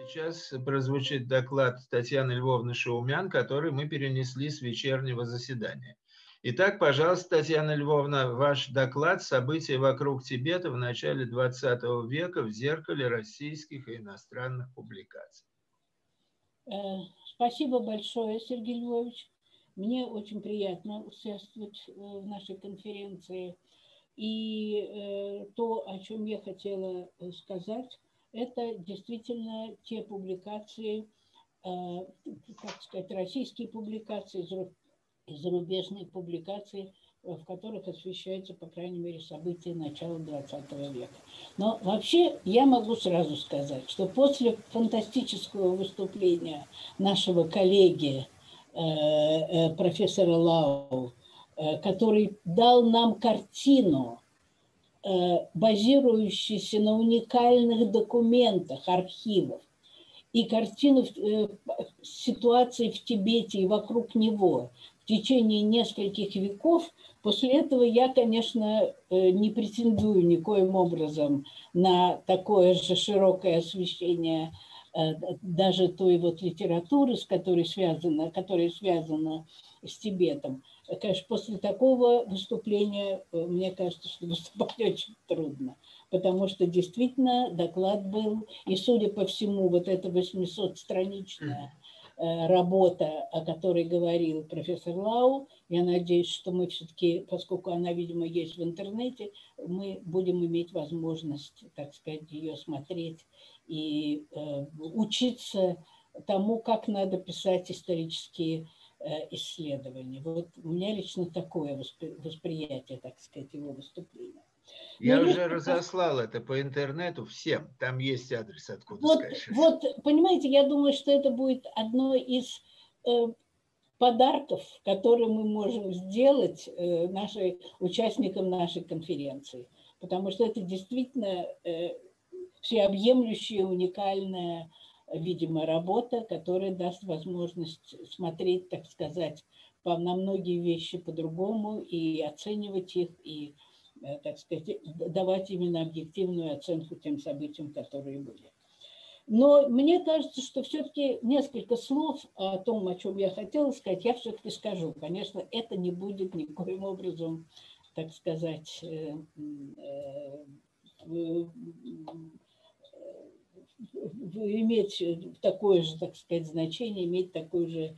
Сейчас прозвучит доклад Татьяны Львовны Шаумян, который мы перенесли с вечернего заседания. Итак, пожалуйста, Татьяна Львовна, ваш доклад «События вокруг Тибета в начале XX века в зеркале российских и иностранных публикаций». Спасибо большое, Сергей Львович. Мне очень приятно участвовать в нашей конференции. И то, о чем я хотела сказать, это действительно те публикации, как сказать, российские публикации, зарубежные публикации, в которых освещаются, по крайней мере, события начала XX века. Но вообще я могу сразу сказать, что после фантастического выступления нашего коллеги, профессора Лау, который дал нам картину, базирующуюся на уникальных документах, архивов, и картину ситуации в Тибете и вокруг него в течение нескольких веков. После этого я, конечно, не претендую никоим образом на такое же широкое освещение даже той вот литературы, которая связана с Тибетом. Конечно, после такого выступления, мне кажется, что выступать очень трудно, потому что действительно доклад был, и, судя по всему, вот эта 800-страничная работа, о которой говорил профессор Лау, я надеюсь, что мы все-таки, поскольку она, видимо, есть в интернете, мы будем иметь возможность, так сказать, ее смотреть и учиться тому, как надо писать исторические исследования. Вот у меня лично такое восприятие, так сказать, его выступления. Я уже разослал это по интернету всем. Там есть адрес, откуда скачать. Вот, понимаете, я думаю, что это будет одно из подарков, которые мы можем сделать участникам нашей конференции. Потому что это действительно всеобъемлющая, уникальная, видимо, работа, которая даст возможность смотреть, так сказать, на многие вещи по-другому и оценивать их, и, так сказать, давать именно объективную оценку тем событиям, которые были. Но мне кажется, что все-таки несколько слов о том, о чем я хотела сказать, я все-таки скажу. Конечно, это не будет никоим образом, так сказать, иметь такое же, так сказать, значение, иметь такой же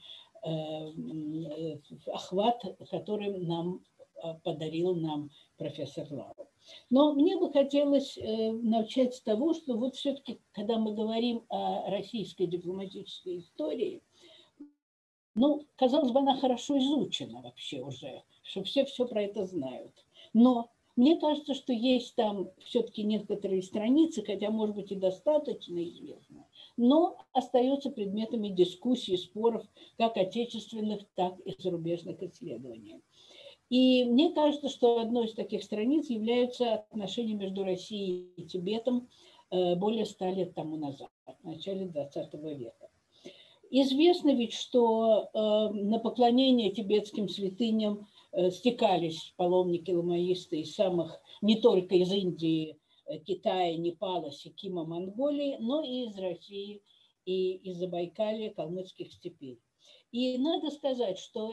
охват, который подарил нам профессор Лау. Но мне бы хотелось начать с того, что вот все-таки, когда мы говорим о российской дипломатической истории, ну, казалось бы, она хорошо изучена вообще уже, что все про это знают. Но мне кажется, что есть там все-таки некоторые страницы, хотя, может быть, и достаточно известны, но остаются предметами дискуссий, споров как отечественных, так и зарубежных исследований. И мне кажется, что одной из таких страниц являются отношения между Россией и Тибетом более 100 лет тому назад, в начале XX века. Известно ведь, что на поклонение тибетским святыням стекались паломники-ламаисты из самых, не только из Индии, Китая, Непала, Сикима, Монголии, но и из России, и из Забайкалья, калмыцких степей. И надо сказать, что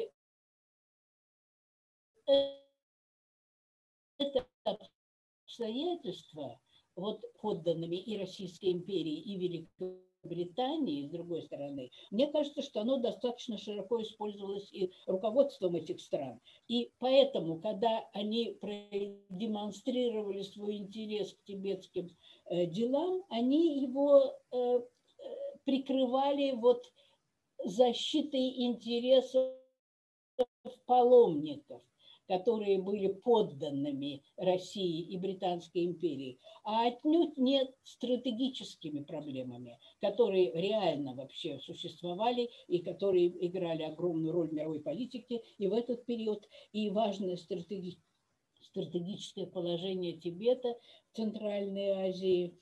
это обстоятельства, вот подданными и Российской империи, и Великобритании, с другой стороны, мне кажется, что оно достаточно широко использовалось и руководством этих стран. И поэтому, когда они продемонстрировали свой интерес к тибетским делам, они его прикрывали вот защитой интересов паломников, которые были подданными России и Британской империи, а отнюдь не стратегическими проблемами, которые реально вообще существовали и которые играли огромную роль в мировой политике и в этот период. И важное стратегическое положение Тибета в Центральной Азии,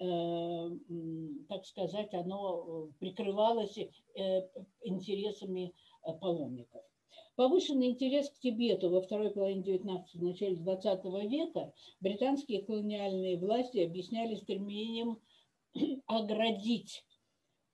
так сказать, оно прикрывалось интересами паломников. Повышенный интерес к Тибету во второй половине XIX, в начале XX века британские колониальные власти объясняли стремлением оградить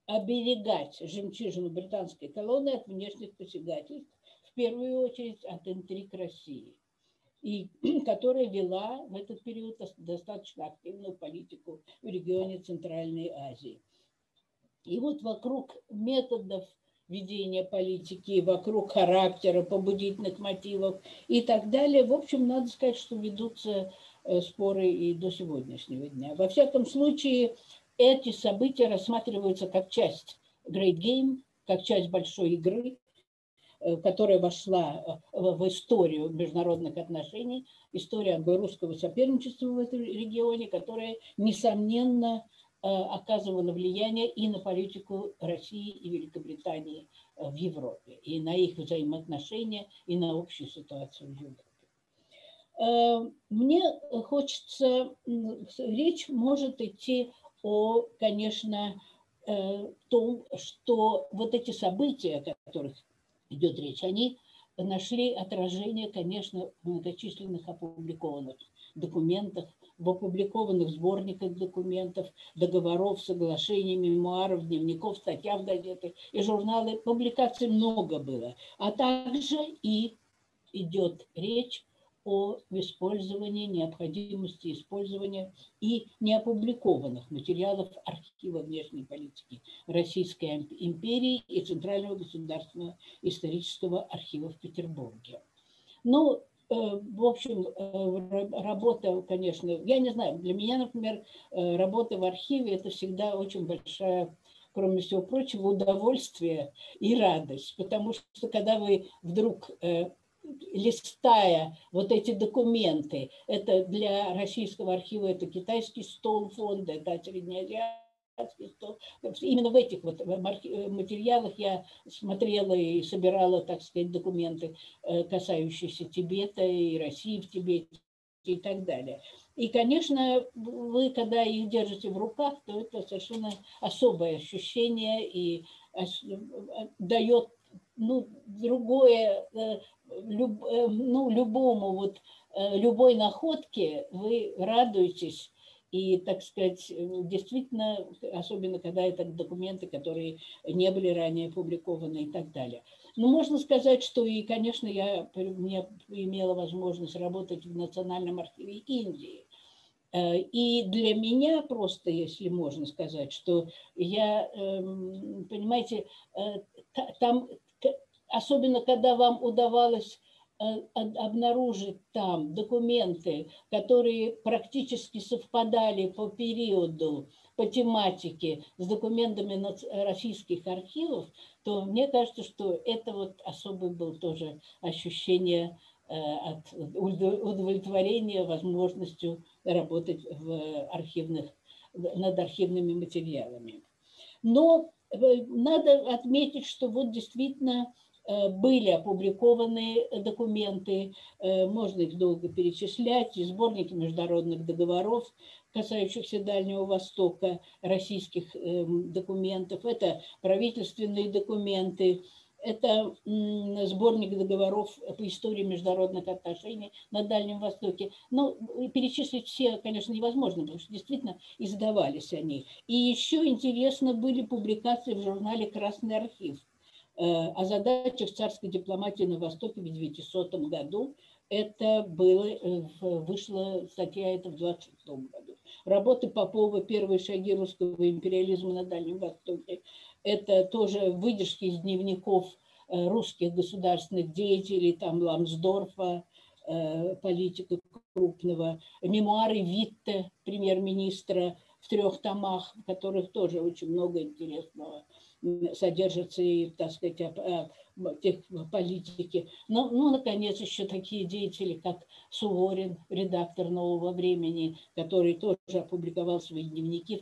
оберегать жемчужину британской колонии от внешних посягательств, в первую очередь от интриг России, и которая вела в этот период достаточно активную политику в регионе Центральной Азии. И вот вокруг методов ведения политики, вокруг характера, побудительных мотивов и так далее, в общем, надо сказать, что ведутся споры и до сегодняшнего дня. Во всяком случае, эти события рассматриваются как часть Great Game, как часть большой игры, которая вошла в историю международных отношений, история русского соперничества в этом регионе, которая, несомненно, оказывала влияние и на политику России и Великобритании в Европе, и на их взаимоотношения, и на общую ситуацию в Европе. Мне хочется, речь может идти о, конечно, том, что вот эти события, о которых идет речь, они нашли отражение, конечно, в многочисленных опубликованных документах, в опубликованных сборниках документов, договоров, соглашений, мемуаров, дневников, статья в газеты и журналы. Публикаций много было. А также и идет речь о использовании, необходимости использования и неопубликованных материалов архива внешней политики Российской империи и Центрального государственного исторического архива в Петербурге. Ну, в общем, работа, конечно, я не знаю, для меня, например, работа в архиве – это всегда очень большая, кроме всего прочего, удовольствие и радость, потому что когда вы вдруг, листая вот эти документы, это для российского архива, это китайский стол фонда, это среднеазиатский стол. Именно в этих вот материалах я смотрела и собирала, так сказать, документы, касающиеся Тибета и России в Тибете и так далее. И, конечно, вы, когда их держите в руках, то это совершенно особое ощущение и дает, ну, другое, ну, любому вот, любой находке вы радуетесь. И, так сказать, действительно, особенно когда это документы, которые не были ранее опубликованы и так далее. Но можно сказать, что и, конечно, я имела возможность работать в Национальном архиве Индии. И для меня просто, если можно сказать, что я, понимаете, там, особенно когда вам удавалось обнаружить там документы, которые практически совпадали по периоду, по тематике с документами российских архивов, то мне кажется, что это вот особое было тоже ощущение от удовлетворения возможностью работать над архивными материалами. Но надо отметить, что вот действительно были опубликованы документы, можно их долго перечислять, и сборники международных договоров, касающихся Дальнего Востока, российских документов, это правительственные документы, это сборник договоров по истории международных отношений на Дальнем Востоке. Но перечислить все, конечно, невозможно, потому что действительно издавались они. И еще интересно были публикации в журнале «Красный архив» о задачах царской дипломатии на Востоке в 1900 году. Это вышла статья эта в 1926 году. Работы Попова «Первые шаги русского империализма на Дальнем Востоке». Это тоже выдержки из дневников русских государственных деятелей, там Ламсдорфа, политика крупного, мемуары Витте, премьер-министра, в 3 томах, в которых тоже очень много интересного содержится и, так сказать, о политике. Ну, наконец, еще такие деятели, как Суворин, редактор «Нового времени», который тоже опубликовал свои дневники,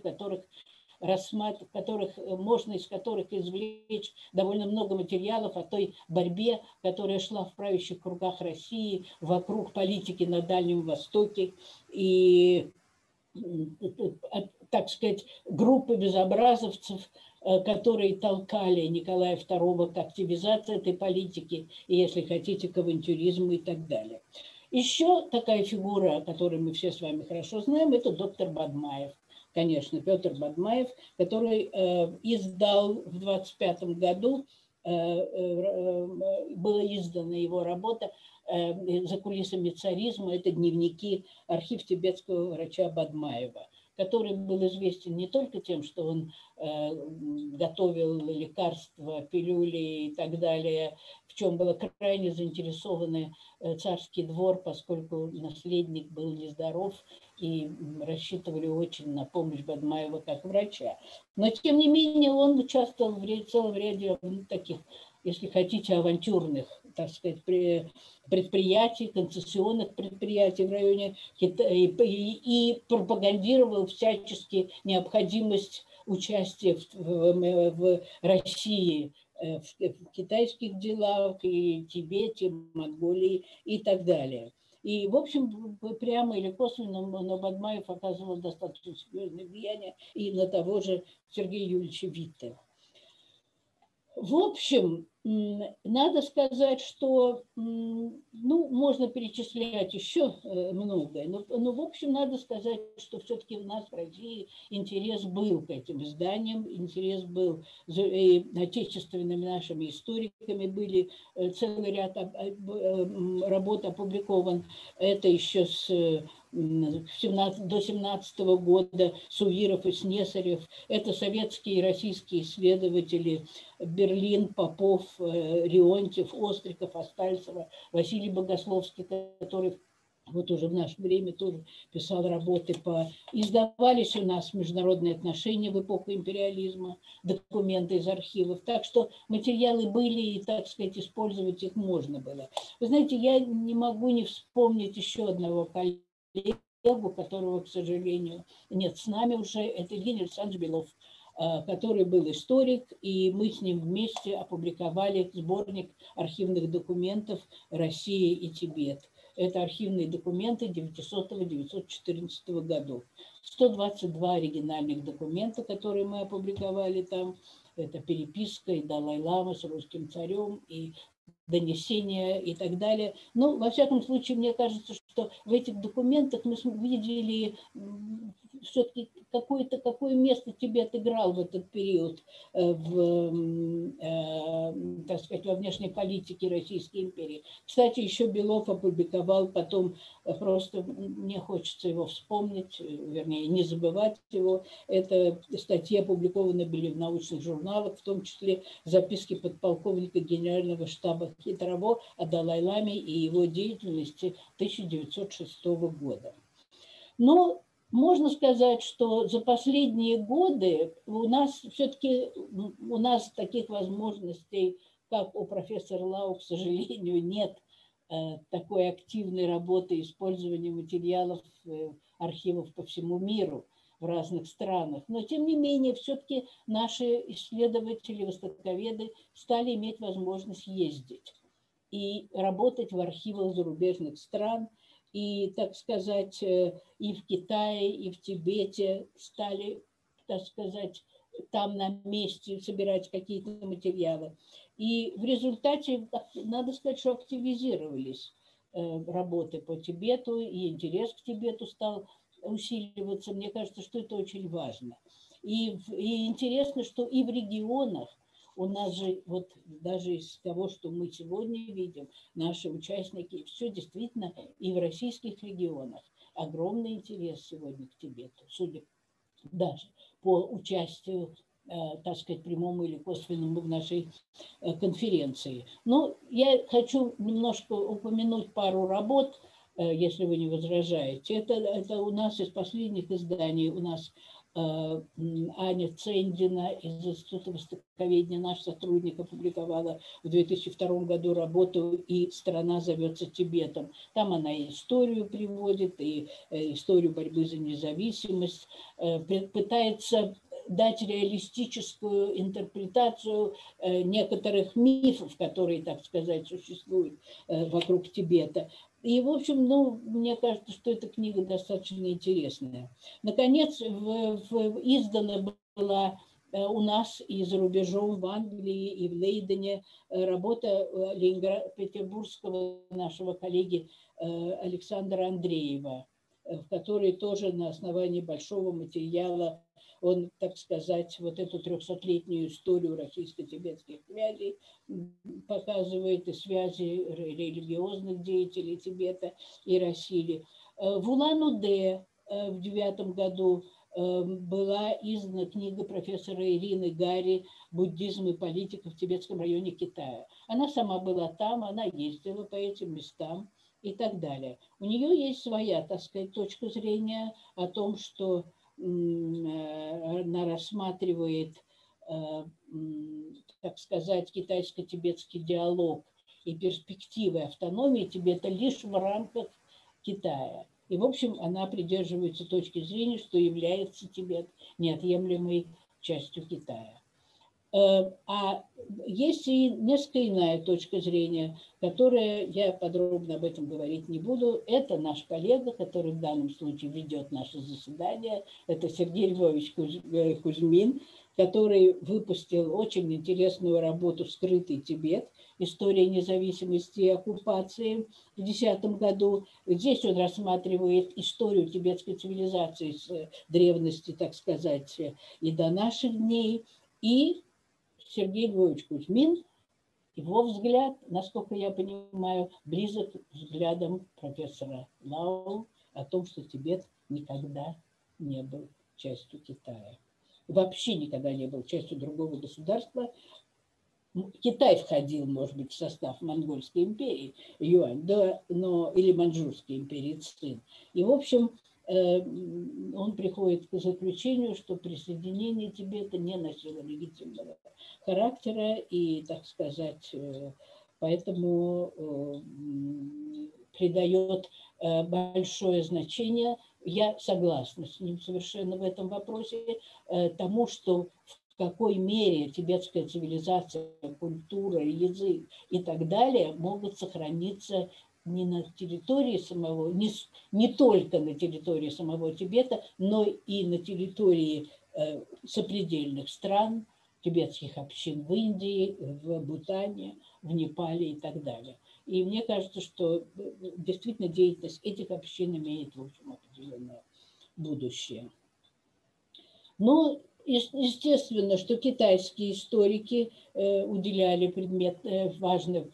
из которых извлечь довольно много материалов о той борьбе, которая шла в правящих кругах России вокруг политики на Дальнем Востоке и, так сказать, группы безобразовцев, которые толкали Николая II к активизации этой политики и, если хотите, к авантюризму и так далее. Еще такая фигура, которую мы все с вами хорошо знаем, это доктор Бадмаев. конечно, Петр Бадмаев, который издал в 25 году, была издана его работа «За кулисами царизма». Это дневники, архив тибетского врача Бадмаева, который был известен не только тем, что он готовил лекарства, пилюли и так далее, в чем был крайне заинтересован царский двор, поскольку наследник был нездоров и рассчитывали очень на помощь Бадмаева как врача. Но, тем не менее, он участвовал в целом ряде таких, если хотите, авантюрных, так сказать, предприятий, концессионных предприятий в районе Китая и пропагандировал всячески необходимость участия в России, в китайских делах, и Тибете, Монголии и так далее. И, в общем, прямо или косвенно на Бадмаев оказывал достаточно серьезное влияние и на того же Сергея Юрьевича Виттеля. В общем, надо сказать, что, ну, можно перечислять еще многое, но в общем, надо сказать, что все-таки у нас в России интерес был к этим изданиям, интерес был и отечественными нашими историками, были целый ряд работ опубликован. Это еще до 17 года Сувиров и Снесарев. Это советские и российские исследователи Берлин, Попов, Рионтьев, Остриков, Остальцева, Василий Богословский, который вот уже в наше время тоже писал работы по... Издавались у нас международные отношения в эпоху империализма, документы из архивов. Так что материалы были, и, так сказать, использовать их можно было. Вы знаете, я не могу не вспомнить еще одного коллегу, которого, к сожалению, нет с нами уже. Это Евгений Александрович Белов, который был историк, и мы с ним вместе опубликовали сборник архивных документов «Россия и Тибет». Это архивные документы 900-914 годов. 122 оригинальных документа, которые мы опубликовали там. Это переписка и Далай-лама с русским царем, и донесения и так далее. Но, во всяком случае, мне кажется, что в этих документах мы видели все-таки какое место Тибет играл в этот период так сказать, во внешней политике Российской империи. Кстати, еще Белов опубликовал потом, просто мне хочется его вспомнить, вернее, не забывать его. Это статьи опубликованы были в научных журналах, в том числе записки подполковника генерального штаба Хитрово о Далай-ламе и его деятельности 1906 года. Но можно сказать, что за последние годы у нас все-таки таких возможностей, как у профессора Лау, к сожалению, нет такой активной работы использования материалов архивов по всему миру в разных странах. Но, тем не менее, все-таки наши исследователи, востоковеды стали иметь возможность ездить и работать в архивах зарубежных стран. И, так сказать, и в Китае, и в Тибете стали, так сказать, там на месте собирать какие-то материалы. И в результате, надо сказать, что активизировались работы по Тибету, и интерес к Тибету стал усиливаться. Мне кажется, что это очень важно. И интересно, что и в регионах у нас же, вот даже из того, что мы сегодня видим, наши участники, все действительно и в российских регионах огромный интерес сегодня к Тибету, судя даже по участию, так сказать, прямому или косвенному в нашей конференции. Но я хочу немножко упомянуть пару работ, если вы не возражаете. Это у нас из последних изданий, у нас Аня Цендина из Института востоковедения, наш сотрудник, опубликовала в 2002 году работу «И страна зовется Тибетом». Там она и историю приводит, и историю борьбы за независимость, пытается дать реалистическую интерпретацию некоторых мифов, которые, так сказать, существуют вокруг Тибета. И, в общем, мне кажется, что эта книга достаточно интересная. Наконец, издана была у нас и за рубежом, в Англии, и в Лейдене, работа петербургского нашего коллеги Александра Андреева в которой тоже на основании большого материала он, так сказать, вот эту 300-летнюю историю российско-тибетских связей показывает, и связи религиозных деятелей Тибета и России. В Улан-Удэ в 2009 году была издана книга профессора Ирины Гари «Буддизм и политика в тибетском районе Китая». Она сама была там, она ездила по этим местам и так далее. У нее есть своя, так сказать, точка зрения о том, что она рассматривает, так сказать, китайско-тибетский диалог и перспективы автономии Тибета лишь в рамках Китая. И, в общем, она придерживается точки зрения, что является Тибет неотъемлемой частью Китая. А есть и несколько иная точка зрения, которая, я подробно об этом говорить не буду. Это наш коллега, который в данном случае ведет наше заседание. Это Сергей Львович Кузьмин, который выпустил очень интересную работу «Скрытый Тибет. История независимости и оккупации» в 2010 году. Здесь он рассматривает историю тибетской цивилизации с древности, так сказать, и до наших дней. И Сергей Львович Кузьмин, его взгляд, насколько я понимаю, близок к взглядам профессора Лау о том, что Тибет никогда не был частью Китая. Вообще никогда не был частью другого государства. Китай входил, может быть, в состав Монгольской империи, Юань, да, но, или Маньчжурской империи, Цин. И, в общем, он приходит к заключению, что присоединение Тибета не носило легитимного характера, и, так сказать, поэтому придает большое значение, я согласна с ним совершенно в этом вопросе, тому, что в какой мере тибетская цивилизация, культура, язык и так далее могут сохраниться не на территории самого, не только на территории самого Тибета, но и на территории сопредельных стран, тибетских общин в Индии, в Бутане, в Непале и так далее. И мне кажется, что действительно деятельность этих общин имеет, в общем, определенное будущее. Но естественно, что китайские историки уделяли важное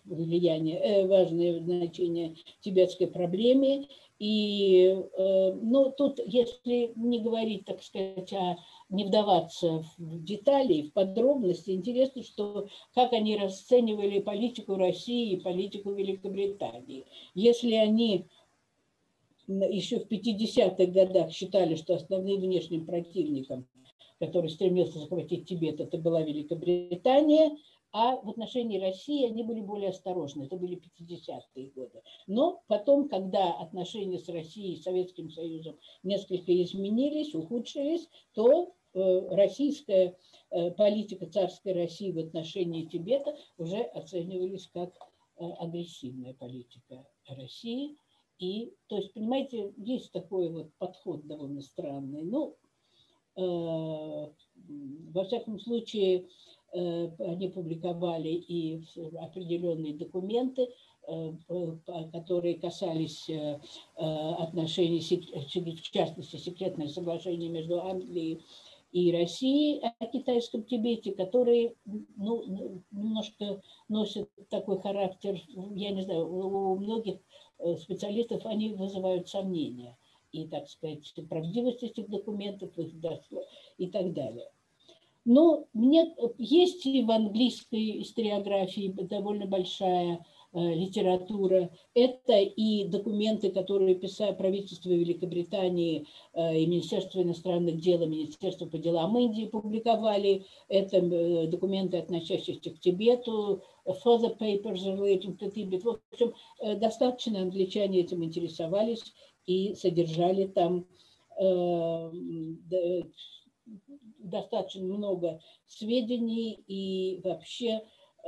значение тибетской проблеме. И тут, если не говорить, так сказать, не вдаваться в детали, в подробности, интересно, что как они расценивали политику России и политику Великобритании. Если они еще в 50-х годах считали, что основным внешним противником, который стремился захватить Тибет, это была Великобритания, а в отношении России они были более осторожны, это были 50-е годы. Но потом, когда отношения с Россией и Советским Союзом несколько изменились, ухудшились, то российская политика царской России в отношении Тибета уже оценивались как агрессивная политика России. И, то есть, понимаете, есть такой вот подход довольно странный. Ну, во всяком случае, они публиковали и определенные документы, которые касались отношений, в частности, секретное соглашение между Англией и Россией о китайском Тибете, которые немножко носят такой характер, я не знаю, у многих специалистов они вызывают сомнения. И, так сказать, правдивость этих документов, их дошло и так далее. Но есть и в английской историографии довольно большая литература. Это и документы, которые писали правительство Великобритании и Министерство иностранных дел, и Министерство по делам Индии публиковали. Это документы, относящиеся к Тибету, further papers relating to Tibet. В общем, достаточно англичане этим интересовались и содержали там достаточно много сведений и вообще,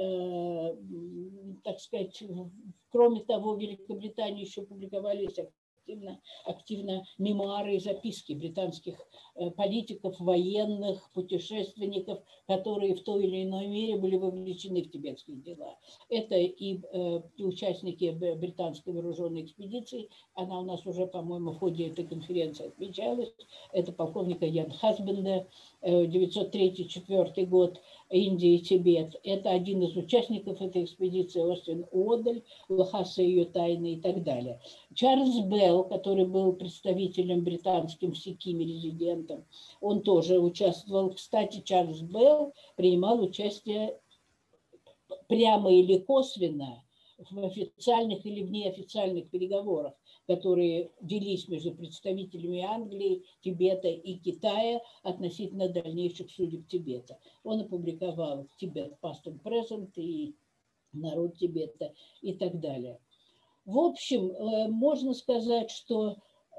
так сказать, кроме того, в Великобритании еще публиковались активно мемуары и записки британских политиков, военных, путешественников, которые в той или иной мере были вовлечены в тибетские дела. Это и участники британской вооруженной экспедиции, она у нас уже, по-моему, в ходе этой конференции отмечалась, это полковника Ян Хасбенда, 903-4 год, Индия и Тибет. Это один из участников этой экспедиции, Остин Уоддель, Лхаса и ее тайны и так далее. Чарльз Белл, который был представителем британским в Сикиме, резидентом, он тоже участвовал. Кстати, Чарльз Белл принимал участие прямо или косвенно в официальных или в неофициальных переговорах, которые велись между представителями Англии, Тибета и Китая относительно дальнейших судеб Тибета. Он опубликовал «Тибет Past and Present» и «Народ Тибета» и так далее. В общем, можно сказать, что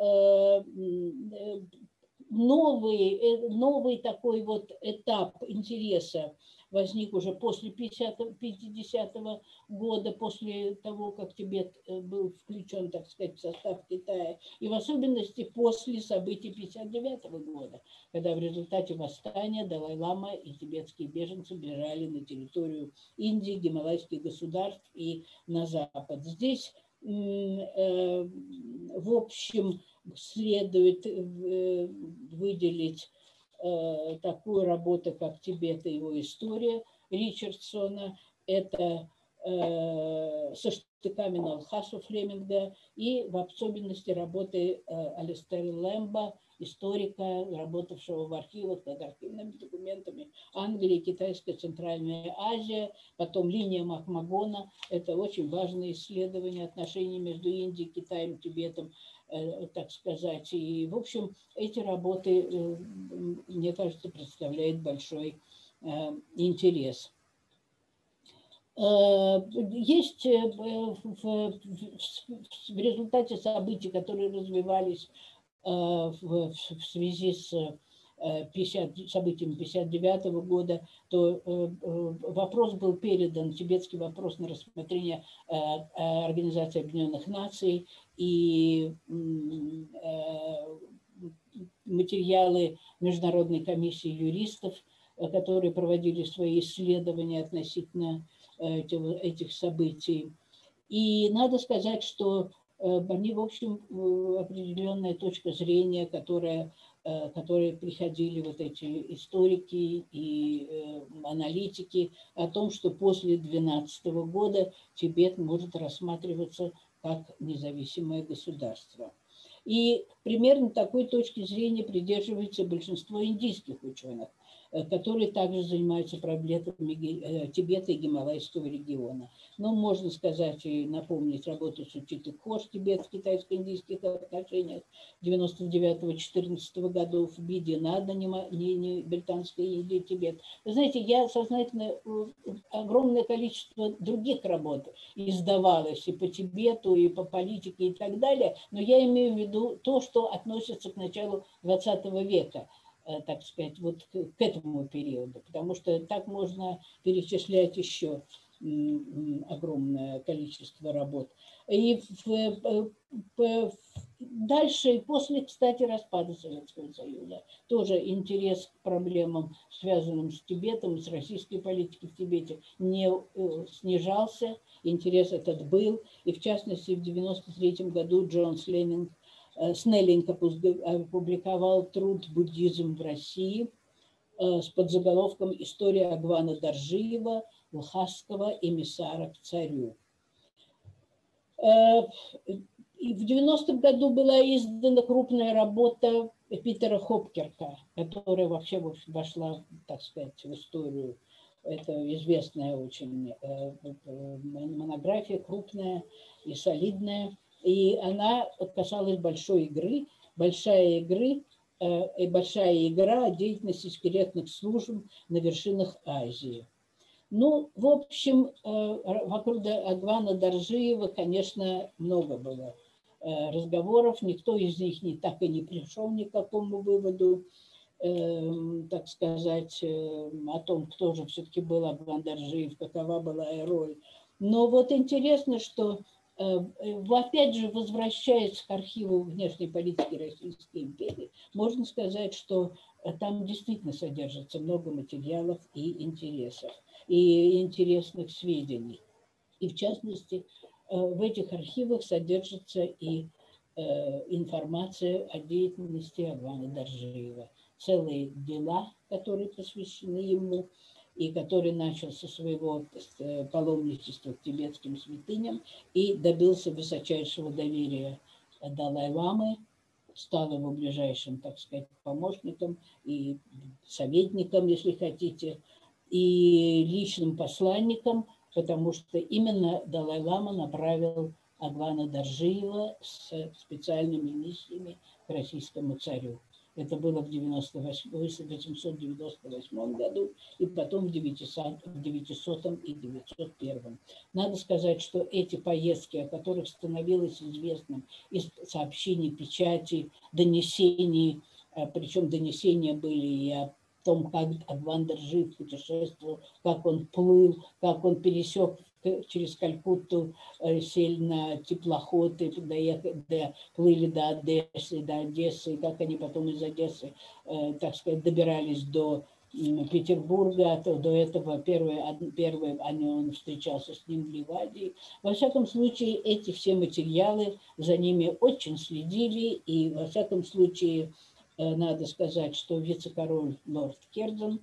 новый такой вот этап интереса возник уже после 50-го года, после того, как Тибет был включен, так сказать, в состав Китая, и в особенности после событий 59-го года, когда в результате восстания Далай-лама и тибетские беженцы бежали на территорию Индии, гималайских государств и на Запад. Здесь, в общем, следует выделить такую работу, как «Тибет и его история» Ричардсона. Это со штыками на Лхасу Флеминга и в особенности работы Алистера Лэмба, историка, работавшего в архивах над архивными документами Англии, Китайская Центральная Азия, потом линия Махмагона. Это очень важное исследование отношений между Индией, Китаем, Тибетом, так сказать. И, в общем, эти работы, мне кажется, представляют большой интерес. Есть в результате событий, которые развивались в связи с событиями 59-го года, то вопрос был передан, тибетский вопрос, на рассмотрение Организации Объединенных Наций, и материалы Международной комиссии юристов, которые проводили свои исследования относительно этих событий. И надо сказать, что они, в общем, определенная точка зрения, которой приходили вот эти историки и аналитики о том, что после 2012 года Тибет может рассматриваться как независимое государство. И примерно такой точки зрения придерживается большинство индийских ученых, которые также занимаются проблемами Тибета и Гималайского региона. Но можно сказать и напомнить работу Сучиты Хош, Тибет в китайско-индийских отношениях 99-14 годов, Биди Нада, британская Индия, Тибет. Вы знаете, я сознательно огромное количество других работ издавалось и по Тибету, и по политике, и так далее, но я имею в виду то, что относится к началу 20 века, так сказать, вот к этому периоду, потому что так можно перечислять еще огромное количество работ. И дальше, после, кстати, распада Советского Союза, тоже интерес к проблемам, связанным с Тибетом, с российской политикой в Тибете, не снижался, интерес этот был, и в частности в 1993 году Джон Снеллинг опубликовал труд «Буддизм в России» с подзаголовком «История Агвана Доржиева, лхасского эмиссара к царю». И в 90-м году была издана крупная работа Питера Хопкерка, которая вообще вошла, так сказать, в историю. Это известная очень монография, крупная и солидная. И она касалась большой игры, большая игра о деятельности секретных служб на вершинах Азии. Ну, в общем, вокруг Агвана Доржиева, конечно, много было разговоров, никто из них так и не пришел ни к какому выводу, так сказать, о том, кто же все-таки был Агван Доржиев, какова была ее роль. Но вот интересно, что Опять же, возвращаясь к архиву внешней политики Российской империи, можно сказать, что там действительно содержится много материалов и интересов, и интересных сведений. И в частности, в этих архивах содержится и информация о деятельности Агвана Доржиева. Целые дела, которые посвящены ему, и который начал со своего паломничества к тибетским святыням и добился высочайшего доверия Далай-ламы, стал его ближайшим, так сказать, помощником и советником, если хотите, и личным посланником, потому что именно Далай-лама направил Агвана Доржиева с специальными миссиями к российскому царю. Это было в 898 году и потом в 900 и 901. Надо сказать, что эти поездки, о которых становилось известным из сообщений, печати, донесений, причем донесения были и о том, как Агван Доржиев путешествовал, как он плыл, как он пересек через Калькутту, сели на теплоходы, плыли до Одессы, как они потом из Одессы, так сказать, добирались до Петербурга. До этого первый он встречался с ним в Ливадии. Во всяком случае, эти все материалы, за ними очень следили, и во всяком случае, надо сказать, что вице-король лорд Керден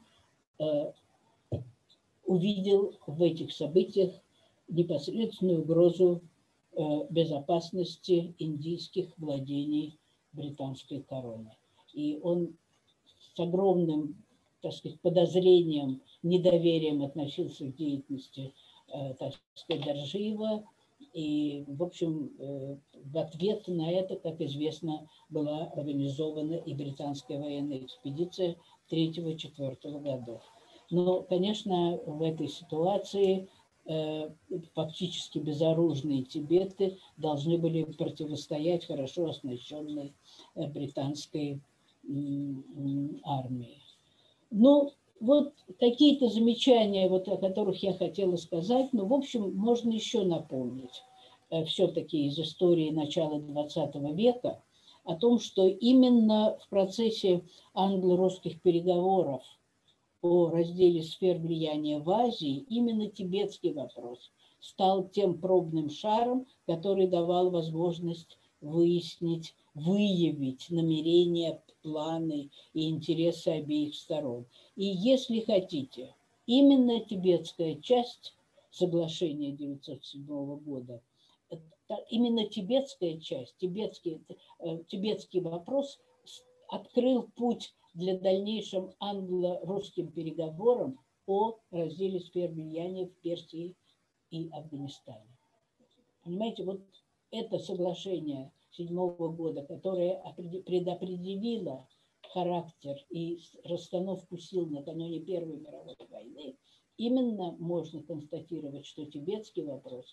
увидел в этих событиях непосредственную угрозу безопасности индийских владений британской короны. И он с огромным, так сказать, подозрением, недоверием относился к деятельности, так сказать, Доржиева. И, в общем, в ответ на это, как известно, была организована и британская военная экспедиция 3-4 годов. Но, конечно, в этой ситуации фактически безоружные тибеты должны были противостоять хорошо оснащенной британской армии. Ну, вот какие-то замечания, вот, о которых я хотела сказать, но, в общем, можно еще напомнить все-таки из истории начала XX века о том, что именно в процессе англо-русских переговоров о разделе сфер влияния в Азии, именно тибетский вопрос стал тем пробным шаром, который давал возможность выяснить, выявить намерения, планы и интересы обеих сторон. И если хотите, именно тибетская часть соглашения 1907 года, именно тибетская часть, тибетский вопрос открыл путь для дальнейшим англо-русским переговорам о разделе сфер влияния в Персии и Афганистане. Понимаете, вот это соглашение 1907 года, которое предопределило характер и расстановку сил накануне Первой мировой войны, именно можно констатировать, что тибетский вопрос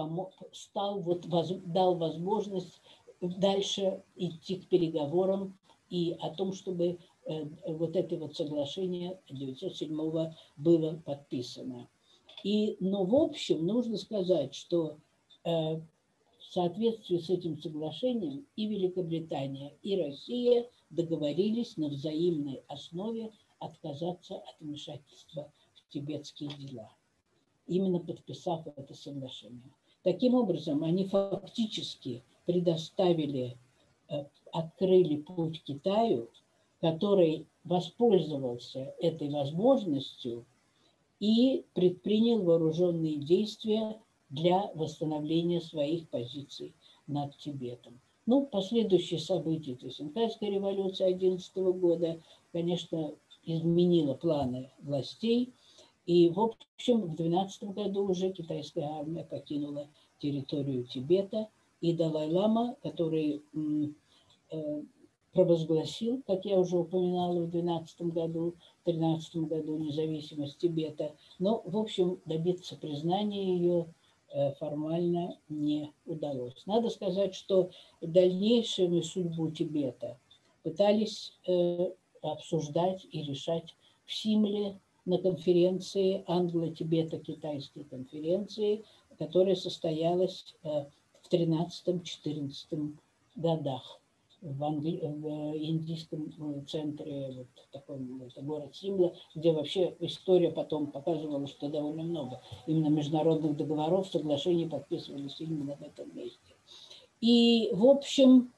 дал возможность дальше идти к переговорам и о том, чтобы вот это вот соглашение 1907 было подписано. Но в общем нужно сказать, что в соответствии с этим соглашением и Великобритания, и Россия договорились на взаимной основе отказаться от вмешательства в тибетские дела, именно подписав это соглашение. Таким образом, они фактически предоставили, открыли путь Китаю, который воспользовался этой возможностью и предпринял вооруженные действия для восстановления своих позиций над Тибетом. Ну, последующие события, то есть Синкайская революция 2011 года, конечно, изменила планы властей. И, в общем, в 2012 году уже китайская армия покинула территорию Тибета, и Далай-лама, который провозгласил, как я уже упоминала, в 2012 году, в 2013 году независимость Тибета, но, в общем, добиться признания ее формально не удалось. Надо сказать, что дальнейшую судьбу Тибета пытались обсуждать и решать в Симле на конференции, англо-тибето-китайской конференции, которая состоялась 13-14 годах в индийском центре, вот в таком город Симла, где вообще история потом показывала, что довольно много именно международных договоров, соглашений подписывались именно в этом месте. И, в общем,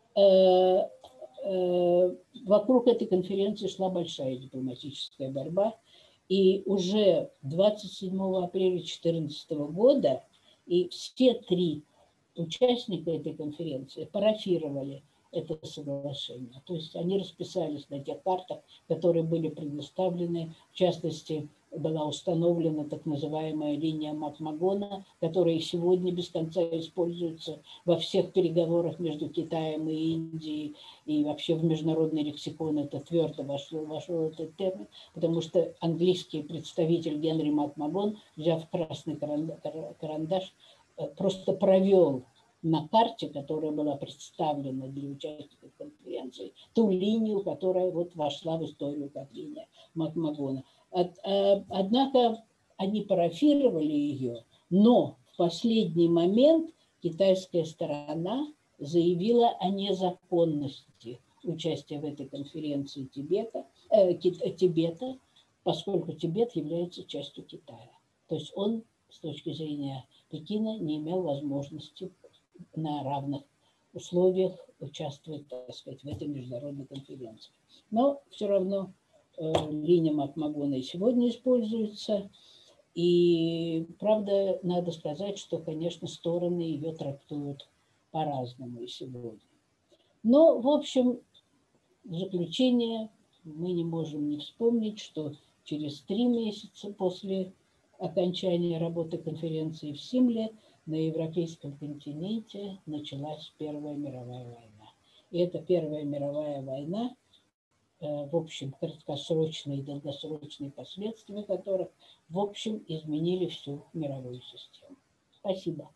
вокруг этой конференции шла большая дипломатическая борьба. И уже 27 апреля 2014 года и все 3 участника этой конференции парафировали это соглашение. То есть они расписались на тех картах, которые были предоставлены. В частности, была установлена так называемая линия Макмагона, которая сегодня без конца используется во всех переговорах между Китаем и Индией, и вообще в международный лексикон это твердо вошел этот термин, потому что английский представитель Генри Макмагон, взяв красный карандаш, просто провел на карте, которая была представлена для участников конференции, ту линию, которая вот вошла в историю как линия Макмагона. Однако они парафировали ее, но в последний момент китайская сторона заявила о незаконности участия в этой конференции Тибета, поскольку Тибет является частью Китая. То есть он с точки зрения Пекина не имел возможности на равных условиях участвовать, так сказать, в этой международной конференции. Но все равно линия Макмагона и сегодня используется. И, правда, надо сказать, что, конечно, стороны ее трактуют по-разному и сегодня. Но, в общем, в заключение мы не можем не вспомнить, что через 3 месяца после окончания работы конференции в Симле на европейском континенте началась Первая мировая война. И эта Первая мировая война, в общем, краткосрочные и долгосрочные последствия которых, в общем, изменили всю мировую систему. Спасибо.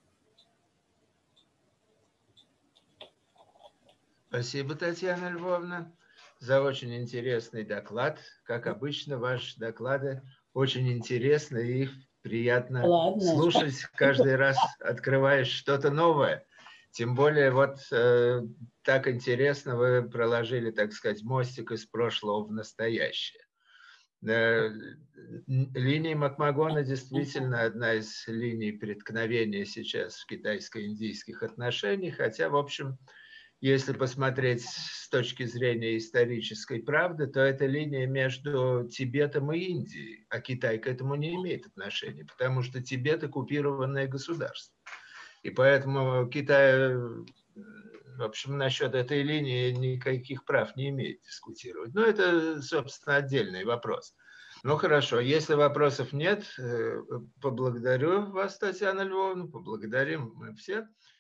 Спасибо, Татьяна Львовна, за очень интересный доклад. Как обычно, ваши доклады очень интересны и приятно слушать. Каждый раз открываешь что-то новое. Тем более, вот так интересно вы проложили, так сказать, мостик из прошлого в настоящее. Линия Макмагона действительно одна из линий преткновения сейчас в китайско-индийских отношениях, хотя, в общем, если посмотреть с точки зрения исторической правды, то это линия между Тибетом и Индией, а Китай к этому не имеет отношения, потому что Тибет – оккупированное государство. И поэтому Китай, в общем, насчет этой линии никаких прав не имеет дискутировать. Но это, собственно, отдельный вопрос. Ну, хорошо, если вопросов нет, поблагодарю вас, Татьяна Львовна, поблагодарим мы все.